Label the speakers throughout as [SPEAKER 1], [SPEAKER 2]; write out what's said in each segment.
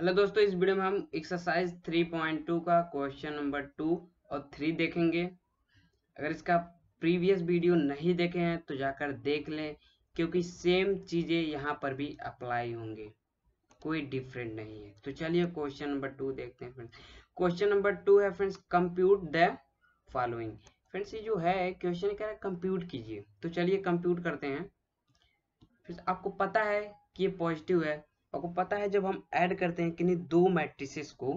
[SPEAKER 1] Hello दोस्तों, इस video में हम एक्सरसाइज 3.2 का क्वेश्चन नंबर 2 और 3 देखेंगे। अगर इसका प्रीवियस वीडियो नहीं देखे हैं तो जाकर देख लें, क्योंकि सेम चीज़ें यहाँ पर भी अप्लाई होंगे, कोई डिफरेंट नहीं है। तो चलिए क्वेश्चन नंबर 2 देखते हैं फ्रेंड्स। क्वेश्चन नंबर 2 है friends, compute the following. Friends ये जो है क्वेश्चन कह रहा है कंप्यूट कीजिए, तो चलिए कंप्यूट करते हैं। फिर आपको पता है कि ये पॉजिटिव है। आपको पता है जब हम ऐड करते हैं किन्हीं दो मैट्रिसेस को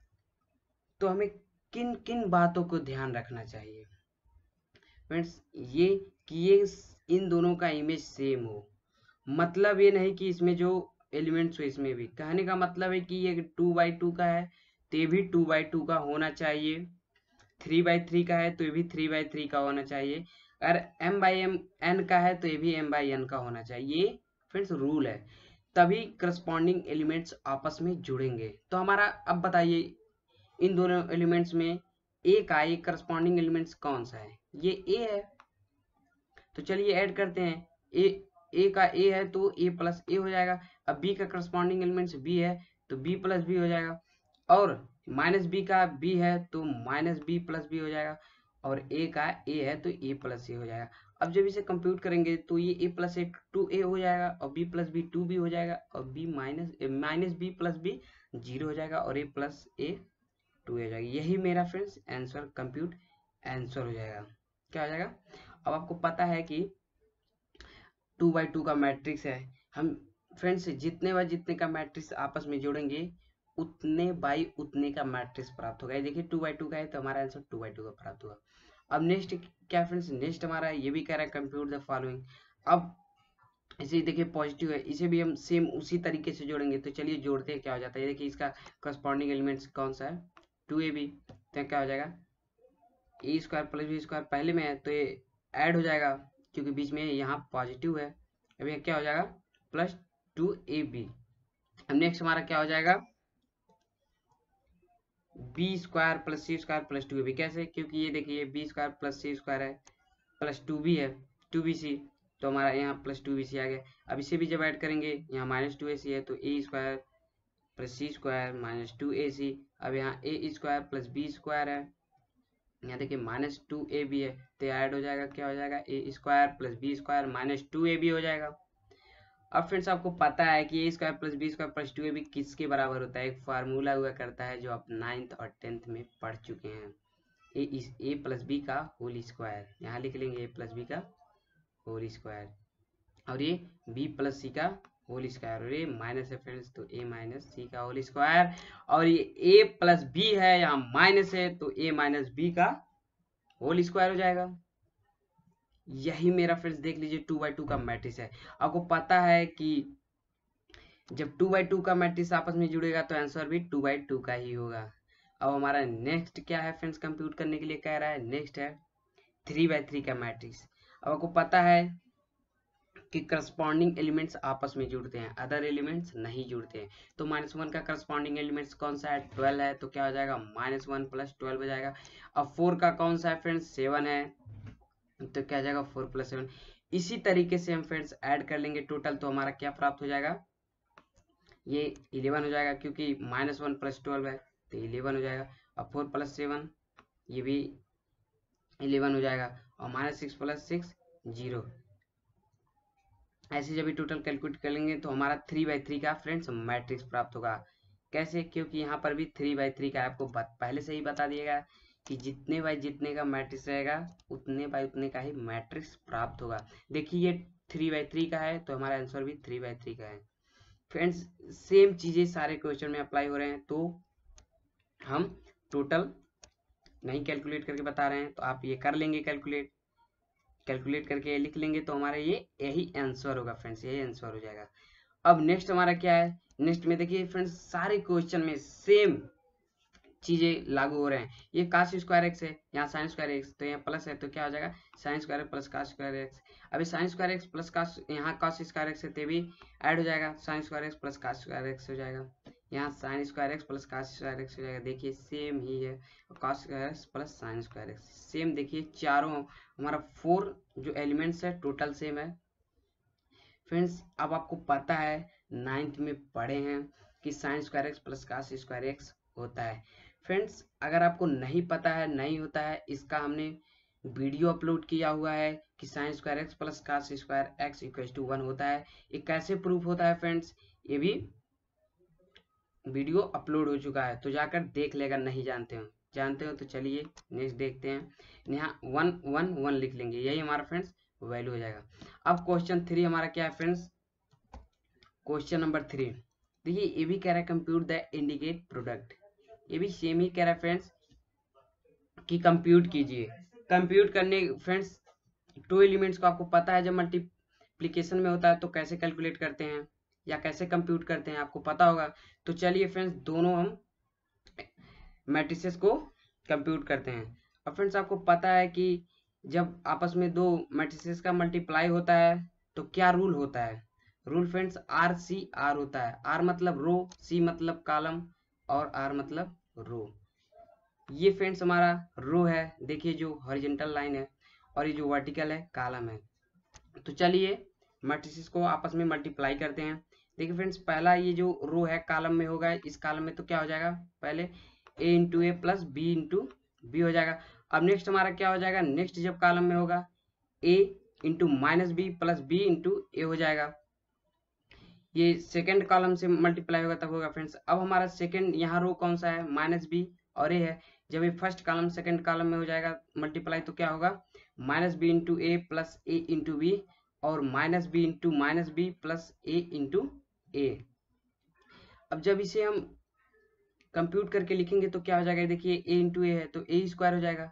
[SPEAKER 1] तो हमें किन किन बातों को ध्यान रखना चाहिए फ्रेंड्स। ये कि ये इन दोनों का इमेज सेम हो, मतलब ये नहीं कि इसमें जो एलिमेंट्स हो इसमें भी। कहने का मतलब है कि ये 2/2 का है तो ये भी 2/2 का होना चाहिए, 3/3 का है तो ये भी 3/3 का होना चाहिए, अगर m/n का है तो ये भी m/n का होना चाहिए। ये फ्रेंड्स रूल है, तभी करस्पॉन्डिंग एलिमेंट्स आपस में जुड़ेंगे। तो हमारा अब बताइए इन दोनों एलिमेंट्स में ए का एक करस्पॉन्डिंग एलिमेंट्स कौन सा है? ये ए है। तो चलिए ऐड करते हैं। ए का ए है तो ए प्लस ए हो जाएगा। अब बी का करस्पॉन्डिंग एलिमेंट्स बी है तो बी प्लस बी हो जाएगा, और माइनस बी का बी है तो माइनस बी प्लस बी हो जाएगा, और ए का ए है तो ए प्लस ए हो जाएगा। अब जब इसे कंप्यूट करेंगे तो ये ए प्लस ए 2a हो जाएगा, और बी प्लस बी 2b हो जाएगा, और B minus B plus B 0 हो जाएगा, और ए प्लस ए 2 हो जाएगी। यही मेरा फ्रेंड्स आंसर कंप्यूट आंसर हो जाएगा। क्या हो जाएगा? अब आपको पता है कि 2/2 का मैट्रिक्स है। हम फ्रेंड्स जितने बाय जितने का मैट्रिक्स आपस में जोड़ेंगे उतने बाई उतने का मैट्रिक्स प्राप्त होगा। ये देखिए 2/2 का है तो हमारा आंसर 2/2 का प्राप्त होगा। अब नेक्स्ट क्या फ्रेंड्स, नेक्स्ट हमारा ये भी कह रहा है कंप्यूट द फॉलोइंग। अब इसे देखिए पॉजिटिव है, इसे भी हम सेम उसी तरीके से जोड़ेंगे। तो चलिए जोड़ते हैं, क्या हो जाता है। ये देखिए इसका करस्पॉन्डिंग एलिमेंट्स कौन सा है? 2ab। तो क्या हो जाएगा? A square plus B square पहले में है तो ये ऐड हो जाएगा, क्योंकि बीच में यहाँ पॉजिटिव है। अब ये क्या हो जाएगा? Plus 2ab। अब नेक्स्ट हमारा क्या हो जाएगा? B square plus C square plus 2ab। कैसे? क्योंकि ये देखिए B square plus C square है प्लस 2b है 2bc, तो हमारा यहाँ प्लस 2bc आ गया। अब इसे भी जब ऐड करेंगे, यहाँ माइनस 2ac है तो A square plus C square minus 2ac। अब यहाँ A square plus B square है, यहाँ देखिए माइनस 2ab है तो ऐड हो जाएगा। क्या हो जाएगा? A square plus B square minus 2ab हो जाएगा। अब फ्रेंड्स आपको पता है कि A square plus B square plus 2ab किसके बराबर होता है? एक फार्मूला हुआ करता है जो आप 9th और 10th में पढ़ चुके हैं, ए प्लस बी का होल स्क्वायर। यहाँ लिख लेंगे ए प्लस बी का होल स्क्वायर, और ये बी प्लस सी का होल स्क्वायर, और ये माइनस है फ्रेंड्स तो ए माइनस सी का होल स्क्वायर, और ये ए प्लस बी है यहाँ माइनस है तो ए माइनस बी का होल स्क्वायर हो जाएगा। यही मेरा फ्रेंड्स देख लीजिए 2/2 का मैट्रिक्स है। आपको पता है कि जब 2/2 का मैट्रिक्स आपस में जुड़ेगा तो आंसर भी 2/2 का ही होगा। अब हमारा नेक्स्ट क्या है फ्रेंड्स, कंप्यूट करने के लिए कह रहा है, नेक्स्ट है 3/3 का मैट्रिक्स। अब आपको पता है कि करस्पॉन्डिंग एलिमेंट्स आपस में जुड़ते हैं, अदर एलिमेंट्स नहीं जुड़ते हैं। तो -1 का करस्पॉन्डिंग एलिमेंट्स कौन सा है? 12 है, तो क्या हो जाएगा? -1 + 12 हो जाएगा। अब 4 का कौन सा है फ्रेंड्स? 7 है, तो क्या हो जाएगा? 4 + 7। इसी तरीके से हम फ्रेंड्स ऐड कर लेंगे टोटल, तो हमारा क्या प्राप्त हो जाएगा? ये 11 हो जाएगा, क्योंकि -1 + 12 है तो 11 हो जाएगा। अब 4 + 7 ये भी 11 हो जाएगा, और -6 + 6 0। ऐसे जब भी टोटल कैलकुलेट कर लेंगे तो हमारा 3/3 का फ्रेंड्स मैट्रिक्स प्राप्त होगा। कैसे? क्योंकि यहाँ पर भी 3/3 का आपको पहले से ही बता दिएगा कि जितने बाय जितने का मैट्रिक्स रहेगा उतने बाय उतने का ही मैट्रिक्स प्राप्त होगा। देखिए ये 3/3 का है तो हमारा आंसर भी 3/3 का है। फ्रेंड्स सेम चीजें सारे क्वेश्चन में अप्लाई हो रहे हैं, तो हम टोटल नहीं कैलकुलेट करके बता रहे हैं, तो आप ये कर लेंगे कैलकुलेट करके लिख लेंगे, तो हमारा ये यही आंसर होगा फ्रेंड्स, यही आंसर हो जाएगा। अब नेक्स्ट हमारा क्या है? नेक्स्ट में देखिए फ्रेंड्स सारे क्वेश्चन में सेम चीजें लागू हो रहे हैं। ये cos स्क्वायर एक्स है, यहाँ sin स्क्वायर एक्स, तो यहाँ प्लस है तो क्या हो जाएगा? sin square plus cos square X. अभी sin square X plus cos, यहाँ cos स्क्वायर एक्स है तो भी ऐड हो जाएगा, sin square X plus cos square X हो जाएगा। यहाँ sin square X plus cos square X हो जाएगा। देखिए सेम ही है, cos square X plus sin square X same. देखिए चारों हमारा 4 जो एलिमेंट्स है टोटल सेम है फ्रेंड्स। अब आपको पता है 9th में पढ़े हैं कि sine square X plus cos square X होता है। फ्रेंड्स अगर आपको नहीं पता है, नहीं होता है, इसका हमने वीडियो अपलोड किया हुआ है कि sine square X plus cos square X equal to 1 होता है। ये कैसे प्रूफ होता है फ्रेंड्स, ये भी वीडियो अपलोड हो चुका है, तो जाकर देख लेगा। नहीं जानते हो तो चलिए नेक्स्ट देखते हैं। यहाँ 1 1 1 लिख लेंगे, यही हमारा फ्रेंड्स वैल्यू हो जाएगा। अब क्वेश्चन 3 हमारा क्या है फ्रेंड्स, क्वेश्चन नंबर 3 देखिए, ये भी कह रहा है कंप्यूट द इंडिकेट प्रोडक्ट। ये भी सेम ही कह रहा है फ्रेंड्स कि कंप्यूट कीजिए। कंप्यूट करने फ्रेंड्स 2 एलिमेंट्स को आपको पता है, जब मल्टीप्लिकेशन में होता है तो कैसे कैलकुलेट करते हैं या कैसे कंप्यूट करते हैं आपको पता होगा। तो चलिए फ्रेंड्स दोनों हम मैट्रिसेस को कंप्यूट करते हैं। और फ्रेंड्स आपको पता है कि जब आपस में दो मैट्रिसेस का मल्टीप्लाई होता है तो क्या रूल होता है। रूल फ्रेंड्स RCR होता है। R मतलब रो, C मतलब कॉलम और R मतलब रो। ये फ्रेंड्स हमारा रो है, देखिए जो हॉरिजॉन्टल लाइन है, और ये जो वर्टिकल है कॉलम है। तो चलिए मैट्रिसेस को आपस में मल्टीप्लाई करते हैं। देखिए फ्रेंड्स पहला ये जो रो है कॉलम में होगा, इस कॉलम में तो क्या हो जाएगा, पहले a into A plus B into B हो जाएगा। अब नेक्स्ट हमारा क्या हो जाएगा, नेक्स्ट जब कॉलम में होगा a into minus B plus B into A हो जाएगा। ये सेकेंड कॉलम से मल्टीप्लाई होगा तब होगा फ्रेंड्स। अब हमारा सेकेंड यहाँ रो कौन सा है, माइनस बी और ए है। जब ये फर्स्ट कॉलम सेकेंड कॉलम में हो जाएगा मल्टीप्लाई तो क्या होगा, minus B into A plus A into B और minus B into minus B plus A into A. अब जब इसे हम कंप्यूट करके लिखेंगे तो क्या हो जाएगा, देखिए ए इंटू ए है तो ए स्क्वायर हो जाएगा,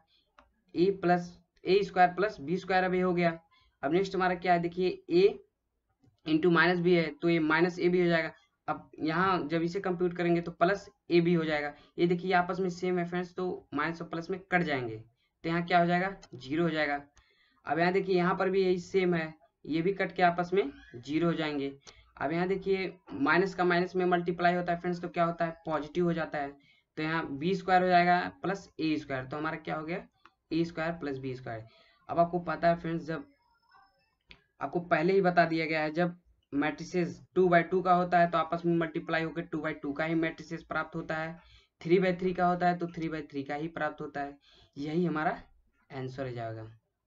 [SPEAKER 1] A square plus B square अब ए हो गया। अब नेक्स्ट हमारा क्या है, देखिए ए इंटू माइनस बी है तो ये माइनस ए भी हो जाएगा। अब यहाँ जब इसे कंप्यूट करेंगे तो प्लस ए भी हो जाएगा। ये देखिए आपस में सेम है फ्रेंड्स, तो माइनस और प्लस में कट जाएंगे तो यहाँ क्या हो जाएगा, 0 हो जाएगा। अब यहाँ देखिए यहाँ पर भी यही सेम है, ये भी कट के आपस में 0 हो जाएंगे। अब यहाँ देखिए माइनस का माइनस में मल्टीप्लाई होता है फ्रेंड्स तो क्या होता है, पॉजिटिव हो जाता है। तो यहाँ बी स्क्वायर हो जाएगा प्लस ए स्क्वायर, तो हमारा क्या हो गया, A square plus B square. अब आपको पता है फ्रेंड्स, जब आपको पहले ही बता दिया गया है, जब मैट्रिसेस 2/2 का होता है तो आपस में मल्टीप्लाई होकर 2/2 का ही मैट्रिसेस प्राप्त होता है। 3/3 का होता है तो 3/3 का ही प्राप्त होता है। यही हमारा आंसर हो जाएगा।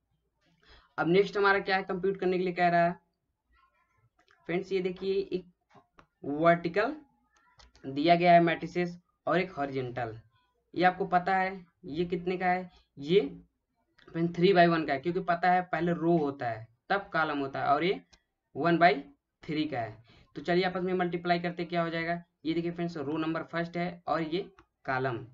[SPEAKER 1] अब नेक्स्ट हमारा क्या है, कंप्यूट करने के लिए कह रहा है फ्रेंड्स, ये देखिए एक वर्टिकल दिया गया है मैट्रिसेस और एक हॉरिजॉन्टल। ये आपको पता है ये कितने का है, ये 3/1 का है, क्योंकि पता है पहले रो होता है तब कॉलम होता है, और ये 1/3 का है। तो चलिए आपस में मल्टीप्लाई करते क्या हो जाएगा, ये देखिए फ्रेंड्स रो नंबर फर्स्ट है और ये कॉलम।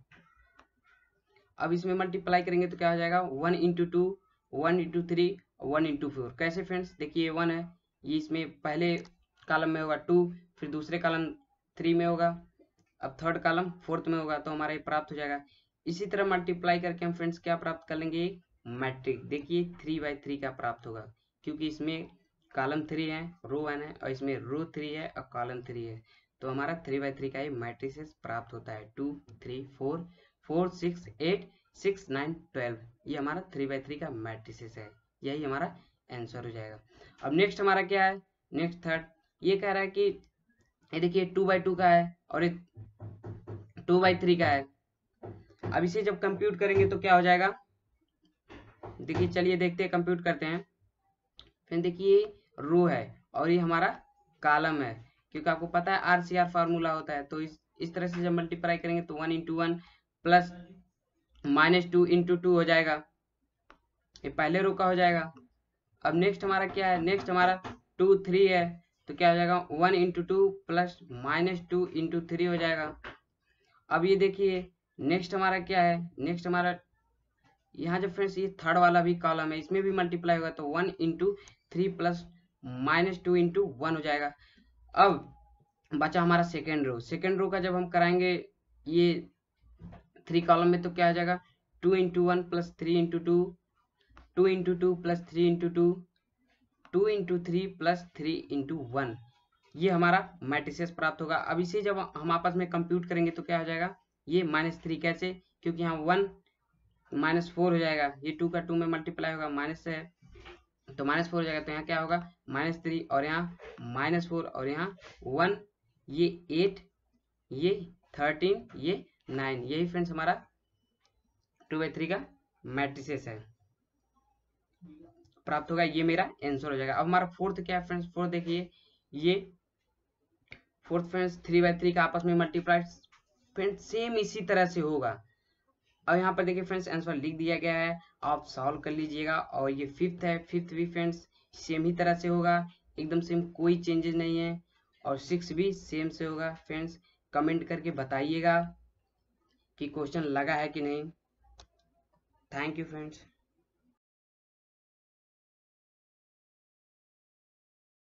[SPEAKER 1] अब इसमें मल्टीप्लाई करेंगे तो क्या हो जाएगा, 1 इंटू 2 1 इंटू 3 1 इंटू 4। कैसे फ्रेंड्स, देखिए ये 1 है, ये इसमें पहले कॉलम में होगा 2, फिर दूसरे कॉलम 3 में होगा, अब थर्ड कॉलम 4th में होगा, तो हमारा ये प्राप्त हो जाएगा। इसी तरह मल्टीप्लाई करके हम फ्रेंड्स क्या प्राप्त कर लेंगे, मैट्रिक्स। देखिए 3/3 का प्राप्त होगा, क्योंकि इसमें कॉलम 3 है, रो 1 है, और इसमें रो 3 है और कॉलम 3 है, तो हमारा 3/3 का ही मैट्रिसेस प्राप्त होता है। 2 3 4 4 6 8 6 9 12, ये हमारा 3/3 का मैट्रिसेस है। यही हमारा आंसर हो जाएगा। अब नेक्स्ट हमारा क्या है, नेक्स्ट थर्ड, ये कह रहा है कि ये देखिए 2/2 का है और ये 2/3 का है। अब इसे जब कंप्यूट करेंगे तो क्या हो जाएगा, देखिए चलिए देखते हैं, कंप्यूट करते हैं। फिर देखिए रो है और ये हमारा कॉलम है, क्योंकि आपको पता है RCR फार्मूला होता है। तो इस तरह से जब मल्टीप्लाई करेंगे तो 1 इंटू 1 प्लस -2 इंटू 2 हो जाएगा, ये पहले रो का हो जाएगा। अब नेक्स्ट हमारा क्या है, नेक्स्ट हमारा 2 3 है, तो क्या हो जाएगा 1 इंटू 2 प्लस -2 इंटू 3 हो जाएगा। अब ये देखिए नेक्स्ट हमारा क्या है, नेक्स्ट हमारा यहाँ जो फ्रेंड्स ये थर्ड वाला भी कॉलम है, इसमें भी मल्टीप्लाई होगा तो 1 इंटू 3 प्लस -2 इंटू 1 हो जाएगा। अब बचा हमारा सेकेंड रो, सेकेंड रो का जब हम कराएंगे ये 3 कॉलम में तो क्या हो जाएगा, 2 into 1 plus 3 into 2 2 into 2 plus 3 into 2 2 into 3 plus 3 into 1, ये हमारा मैट्रिसेस प्राप्त होगा। अब इसे जब हम आपस में कंप्यूट करेंगे तो क्या हो जाएगा, ये -3 कैसे, क्योंकि यहाँ 1 -4 हो जाएगा, ये 2 का 2 में मल्टीप्लाई होगा, माइनस है तो -4 हो जाएगा, तो यहाँ क्या होगा -3 और यहाँ -4 और यहाँ 1, ये 8 ये 13, ये 9, यही फ्रेंड्स हमारा 2/3 का मैट्रिसेस है प्राप्त होगा। ये मेरा आंसर हो जाएगा। अब हमारा फोर्थ क्या है फ्रेंड्स, फोर्थ देखिए, ये फोर्थ फ्रेंड्स 3/3 का आपस में मल्टीप्लाई फ्रेंड्स सेम इसी तरह से होगा। अब यहाँ पर देखिए फ्रेंड्स आंसर लिख दिया गया है, आप सॉल्व कर लीजिएगा। और ये फिफ्थ है, फिफ्थ भी फ्रेंड्स सेम ही तरह से होगा, एकदम सेम, कोई चेंजेस नहीं है। और सिक्स भी सेम से होगा। फ्रेंड्स कमेंट करके बताइएगा कि क्वेश्चन लगा है कि नहीं। Thank you friends.